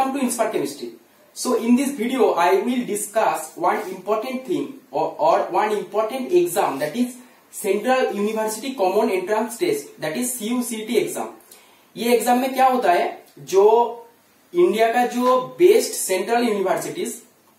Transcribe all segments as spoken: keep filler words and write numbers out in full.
Welcome to Inspire Chemistry. So in this video I will discuss one important thing or, or one important exam, that is Central University Common Entrance Test, that is C U C T exam. ये exam में क्या होता है, जो India का जो best central universities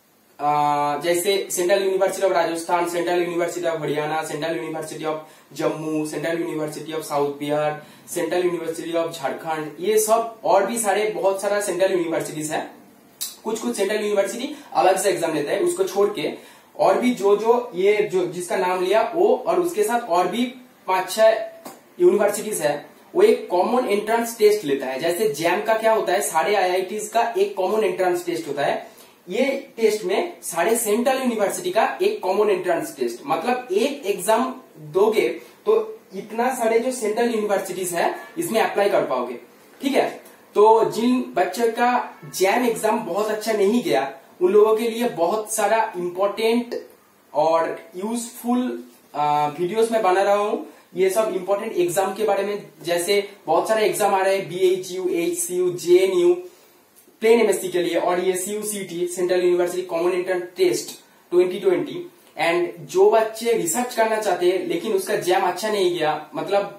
जैसे central university of Rajasthan, central university of Haryana, central university of Jammu, central university of south Bihar, central university of Jharkhand, ये सब और भी सारे बहुत सारा सेंट्रल यूनिवर्सिटीज हैं. कुछ कुछ सेंट्रल यूनिवर्सिटी अलग से एग्जाम लेता है, उसको छोड़ के और भी जो जो ये जो जिसका नाम लिया वो और उसके साथ और भी पांच छह यूनिवर्सिटीज है, वो एक कॉमन एंट्रेंस टेस्ट लेता है. जैसे जैम का क्या होता है, सारे आईआईटीज का एक कॉमन एंट्रेंस टेस्ट होता है. ये टेस्ट में सारे सेंट्रल यूनिवर्सिटी का एक कॉमन एंट्रेंस टेस्ट, मतलब एक एग्जाम दोगे तो इतना सारे जो सेंट्रल यूनिवर्सिटीज है इसमें अप्लाई कर पाओगे. ठीक है, तो जिन बच्चों का जैम एग्जाम बहुत अच्छा नहीं गया उन लोगों के लिए बहुत सारा इंपॉर्टेंट और यूजफुल वीडियोस में बना रहा हूं. ये सब इंपॉर्टेंट एग्जाम के बारे में, जैसे बहुत सारे एग्जाम आ रहे हैं, BHU, HCU, JNU, plain MSc के लिए, और ये CUCT central university common entrance test twenty twenty. And जो बच्चे रिसर्च करना चाहते हैं लेकिन उसका जैम अच्छा नहीं गया, मतलब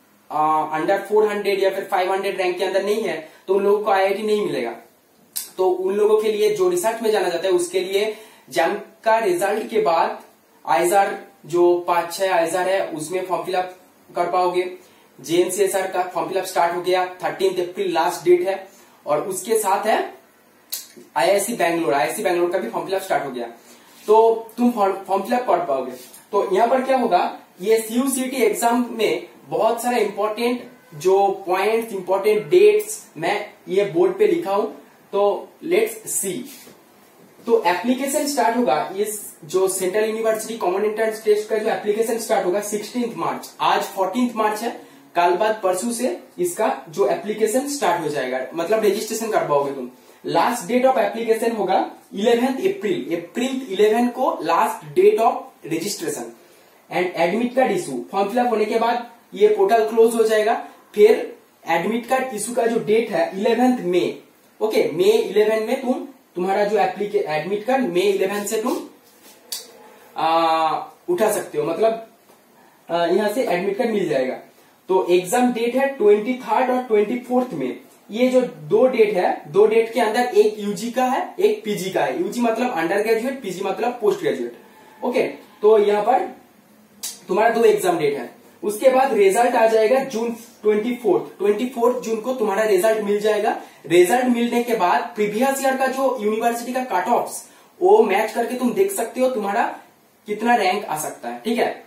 अंडर फोर हंड्रेड या फिर फाइव हंड्रेड रैंक के अंदर नहीं है, तो उन लोगों को आईआईटी नहीं मिलेगा. तो उन लोगों के लिए जो रिसर्च में जाना चाहता है उसके लिए जैम का रिजल्ट के बाद आईजार जो पांच छह आईजार है उसमें फॉर्म फिलअप कर पाओगे. जेएनसीएसआर का फॉर्म फिलअप स्टार्ट हो गया, थर्टीन अप्रैल लास्ट डेट है. और उसके साथ है आईआईसी बैंगलोर, आईआईसी बैंगलोर का भी फॉर्म फिलअप स्टार्ट हो गया, तो तुम फॉर्म फिलअप कर पाओगे. तो यहाँ पर क्या होगा, ये सीयूसीटी एग्जाम में बहुत सारे इंपॉर्टेंट जो पॉइंट्स, इंपॉर्टेंट डेट्स मैं ये बोर्ड पे लिखा हूं, तो लेट्स सी. तो एप्लीकेशन स्टार्ट होगा, इस जो central university common entrance test का जो एप्लीकेशन स्टार्ट होगा सिक्सटीन मार्च. आज फोर्टीन मार्च है, कल बाद परसों से इसका जो एप्लीकेशन स्टार्ट हो जाएगा, मतलब रजिस्ट्रेशन कर पाओगे तुम. लास्ट डेट ऑफ एप्लीकेशन होगा इलेवेंथ अप्रैल, अप्रैल इलेवन को last date of registration. And admit card issue form fill up होने के बाद ये पोर्टल क्लोज हो जाएगा. फिर एडमिट कार्ड इशू का जो डेट है eleventh May. Okay, May eleven में तुम तुम्हारा जो एप्लीके एडमिट कार्ड मई इलेवन से तुम आ, उठा सकते हो, मतलब यहां से एडमिट कार्ड मिल जाएगा. तो एग्जाम डेट है ट्वेंटी थर्ड और ट्वेंटी फोर्थ में. ये जो दो डेट है, दो डेट के अंदर एक यूजी का है, एक पीजी का है. यूजी मतलब अंडर ग्रेजुएट, पीजी मतलब पोस्ट ग्रेजुएट. ओके, तो यहाँ पर तुम्हारा दो एग्जाम डेट है. उसके बाद रिजल्ट आ जाएगा June twenty fourth twenty fourth June को तुम्हारा रिजल्ट मिल जाएगा. रिजल्ट मिलने के बाद प्रीवियस ईयर का जो यूनिवर्सिटी का कट ऑफ वो मैच करके तुम देख सकते हो तुम्हारा कितना रैंक आ सकता है. ठीक है,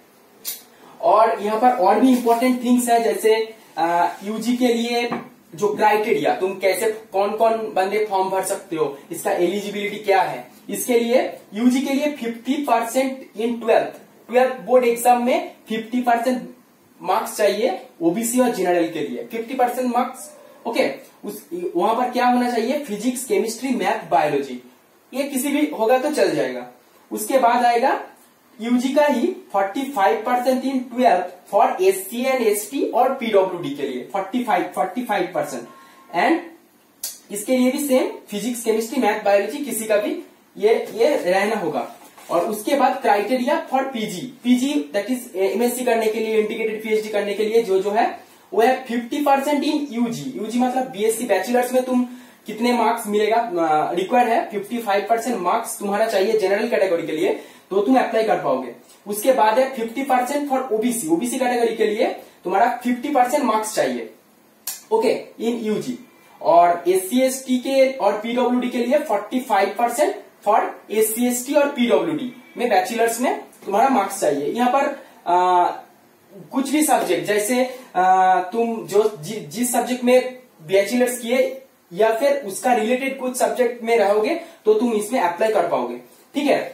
और यहाँ पर और भी इंपॉर्टेंट थिंग्स है, जैसे यूजी के लिए जो क्राइटेरिया, तुम कैसे कौन कौन बंदे फॉर्म भर सकते हो, इसका एलिजिबिलिटी क्या है. इसके लिए यूजी के लिए fifty percent in twelfth twelfth board exam में फिफ्टी परसेंट मार्क्स चाहिए. ओबीसी और जनरल के लिए फिफ्टी परसेंट मार्क्स. ओके, उस वहां पर क्या होना चाहिए, फिजिक्स, केमिस्ट्री, मैथ, बायोलॉजी, ये किसी भी होगा तो चल जाएगा. उसके बाद आएगा यूजी का ही forty five percent in twelfth for SC and ST और पीडब्ल्यूडी के लिए forty five forty five percent. And इसके लिए भी same physics, chemistry, math, biology किसी का भी ये ये रहना होगा. और उसके बाद criteria for PG, PG that is MSc करने के लिए, इंटीग्रेटेड पीएचडी करने के लिए जो जो है वो है fifty percent in UG. UG मतलब बीएससी बैचलर्स में तुम कितने मार्क्स मिलेगा, रिक्वायर्ड है फिफ्टी फाइव परसेंट मार्क्स तुम्हारा चाहिए जनरल कैटेगरी के लिए, तो तुम अप्लाई कर पाओगे. उसके बाद है fifty percent for OBC, OBC category के लिए तुम्हारा फिफ्टी परसेंट मार्क्स चाहिए. Okay, in UG. और एससी एसटी के और पीडब्ल्यूडी के लिए forty five percent for SC ST और पीडब्ल्यूडी में बैचलर्स में तुम्हारा मार्क्स चाहिए. यहाँ पर आ, कुछ भी सब्जेक्ट, जैसे आ, तुम जो जि, जिस सब्जेक्ट में बैचलर्स किए या फिर उसका रिलेटेड कुछ सब्जेक्ट में रहोगे तो तुम इसमें अप्लाई कर पाओगे. ठीक है,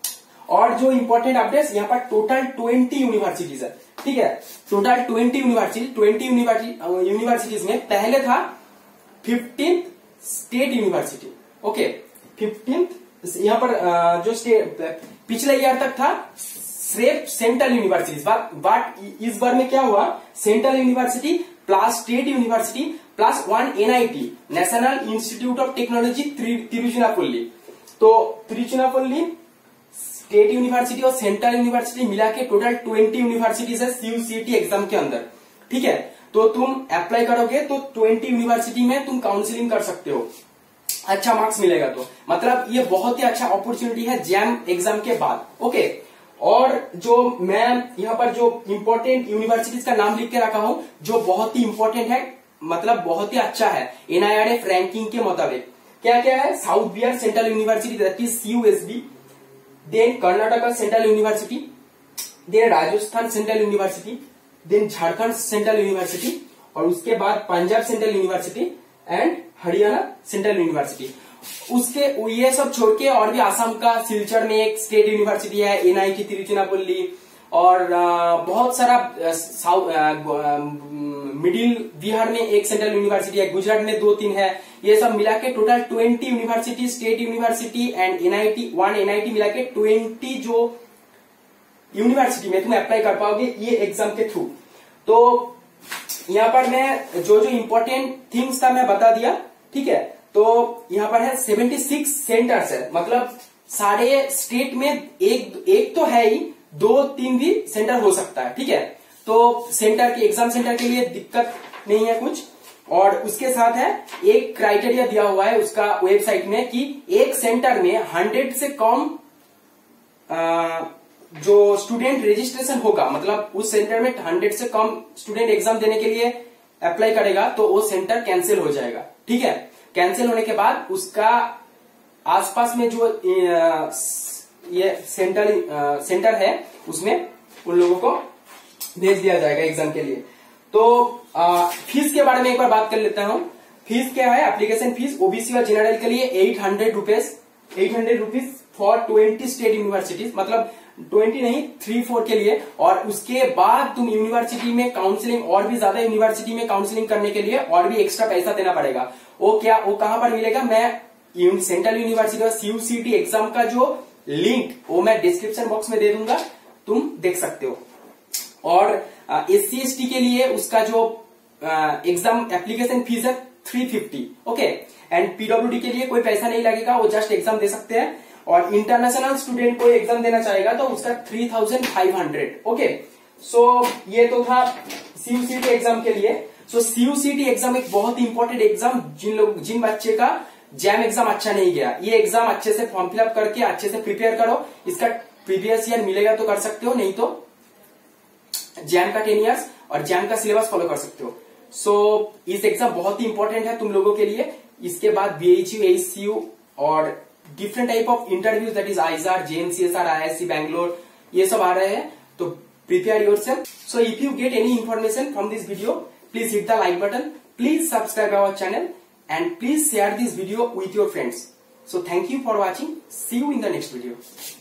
और जो इंपॉर्टेंट अपडेट्स, यहाँ पर टोटल ट्वेंटी यूनिवर्सिटीज है. ठीक है, total twenty university twenty universities में पहले था fifteenth state university. Okay, fifteenth यहाँ पर जो स्टेट पिछले ईयर तक था सिर्फ सेंट्रल यूनिवर्सिटीज, बट इस बार में क्या हुआ, central university plus state university plus one NIT national institute of technology Tiruchirappalli. तो तिरुचिरापल्ली स्टेट यूनिवर्सिटी और सेंट्रल यूनिवर्सिटी मिला के टोटल ट्वेंटी यूनिवर्सिटीज है सीयूसीटी एग्जाम के अंदर। ठीक है, तो तुम अप्लाई करोगे तो ट्वेंटी यूनिवर्सिटी में तुम काउंसलिंग कर सकते हो, अच्छा मार्क्स मिलेगा। तो मतलब ये बहुत ही अच्छा अपॉर्चुनिटी है जैम एग्जाम के बाद। ओके, और जो मैं यहाँ पर जो इंपॉर्टेंट यूनिवर्सिटीज का नाम लिख के रखा हूं जो बहुत ही इंपॉर्टेंट है, मतलब बहुत ही अच्छा है एनआईआरएफ रैंकिंग के मुताबिक। क्या क्या है? South Bihar central university that is CUSB, then Karnataka central university, then Rajasthan central university, then Jharkhand central university, और उसके बाद Punjab central university and Haryana central university. उसके ये सब छोड़ के और भी आसाम का सिलचर में एक स्टेट यूनिवर्सिटी है, एनआईटी तिरुचिरापल्ली, और आ, बहुत सारा साउथ मिडिल बिहार में एक सेंट्रल यूनिवर्सिटी है, गुजरात में दो तीन है। ये सब मिला के total twenty university, state university and NIT, one NIT मिला के ट्वेंटी जो यूनिवर्सिटी में तुम अप्लाई कर पाओगे ये एग्जाम के थ्रू। तो यहाँ पर मैं जो जो इम्पोर्टेंट थिंग्स था मैं बता दिया। ठीक है, तो यहाँ पर है सेवेंटी सिक्स सेंटर्स है, मतलब सारे स्टेट में एक एक तो है ही, दो तीन भी सेंटर हो सकता है। ठीक है, तो सेंटर के एग्जाम सेंटर के लिए दिक्कत नहीं है कुछ। और उसके साथ है एक क्राइटेरिया दिया हुआ है उसका वेबसाइट में कि एक सेंटर में हंड्रेड से कम आ, जो स्टूडेंट रजिस्ट्रेशन होगा, मतलब उस सेंटर में हंड्रेड से कम स्टूडेंट एग्जाम देने के लिए अप्लाई करेगा तो वो सेंटर कैंसिल हो जाएगा। ठीक है, कैंसिल होने के बाद उसका आसपास में जो ये सेंटर सेंटर है उसमें उन लोगों को भेज दिया जाएगा एग्जाम के लिए। तो आ, फीस के बारे में एक बार बात कर लेता हूं। फीस क्या है? एप्लीकेशन फीस ओबीसी और जनरल के लिए eight hundred rupees eight hundred rupees for twenty state universities, मतलब ट्वेंटी नहीं थ्री फोर के लिए। और उसके बाद तुम यूनिवर्सिटी में काउंसलिंग, और भी ज्यादा यूनिवर्सिटी में काउंसलिंग करने के लिए और भी एक्स्ट्रा पैसा देना पड़ेगा। वो क्या, वो कहां पर मिलेगा? मैं सेंट्रल यूनिवर्सिटी और सीयूसीटी एग्जाम का जो लिंक वो मैं डिस्क्रिप्शन बॉक्स में दे दूंगा, तुम देख सकते हो। और एस सी एस टी के लिए उसका जो एग्जाम एप्लीकेशन फीस है three fifty. Okay, and PWD के लिए कोई पैसा नहीं लगेगा, वो जस्ट एग्जाम दे सकते हैं। और इंटरनेशनल स्टूडेंट कोई एग्जाम देना चाहेगा तो उसका three thousand five hundred. Okay, so ये तो था सीयूसीटी एग्जाम के लिए। सो सीयूसीटी एग्जाम एक बहुत ही इंपॉर्टेंट एग्जाम, जिन लोग जिन बच्चे का जैम एग्जाम अच्छा नहीं गया, ये एग्जाम अच्छे से फॉर्म फिलअप करके अच्छे से प्रिपेयर करो। इसका प्रीवियस ईयर मिलेगा तो कर सकते हो, नहीं तो जैम का टेन इयर्स और जैम का सिलेबस फॉलो कर सकते हो। सो so, इस एग्जाम बहुत ही इंपॉर्टेंट है तुम लोगों के लिए। इसके बाद बीएचयू, एचसीयू और different type of interviews that is IISER, JNCASR, IISc Bangalore, ये सब आ रहे हैं, तो prepare yourself. So if you get any information from this video, please hit the like button, please subscribe our channel and please share this video with your friends. So thank you for watching. See you in the next video.